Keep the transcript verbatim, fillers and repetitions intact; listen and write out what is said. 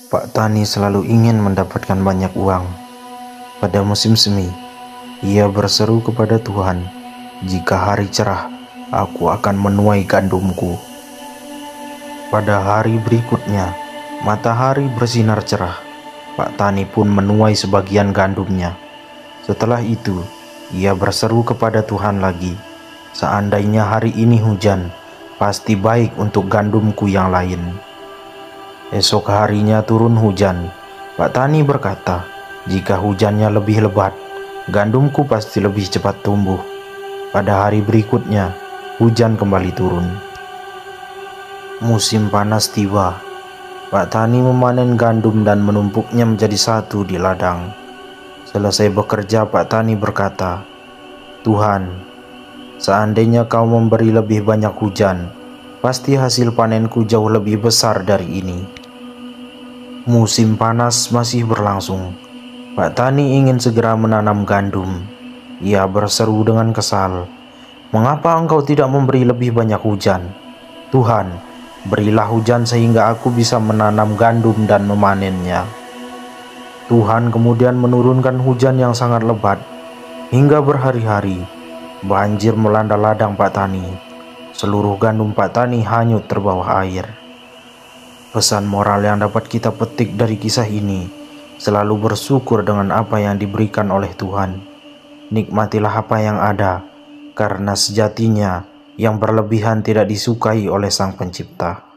Pak Tani selalu ingin mendapatkan banyak uang. Pada musim semi, ia berseru kepada Tuhan, "Jika hari cerah, aku akan menuai gandumku." Pada hari berikutnya, matahari bersinar cerah. Pak Tani pun menuai sebagian gandumnya. Setelah itu, ia berseru kepada Tuhan lagi, "Seandainya hari ini hujan, pasti baik untuk gandumku yang lain." Esok harinya turun hujan. Pak Tani berkata, "Jika hujannya lebih lebat, gandumku pasti lebih cepat tumbuh." Pada hari berikutnya, hujan kembali turun. Musim panas tiba. Pak Tani memanen gandum dan menumpuknya menjadi satu di ladang. Selesai bekerja, Pak Tani berkata, "Tuhan, seandainya Kau memberi lebih banyak hujan, pasti hasil panenku jauh lebih besar dari ini." Musim panas masih berlangsung. Pak Tani ingin segera menanam gandum. Ia berseru dengan kesal, "Mengapa Engkau tidak memberi lebih banyak hujan? Tuhan, berilah hujan sehingga aku bisa menanam gandum dan memanennya." Tuhan kemudian menurunkan hujan yang sangat lebat. Hingga berhari-hari, banjir melanda ladang Pak Tani. Seluruh gandum Pak Tani hanyut terbawa air. Pesan moral yang dapat kita petik dari kisah ini, selalu bersyukur dengan apa yang diberikan oleh Tuhan. Nikmatilah apa yang ada, karena sejatinya yang berlebihan tidak disukai oleh Sang Pencipta.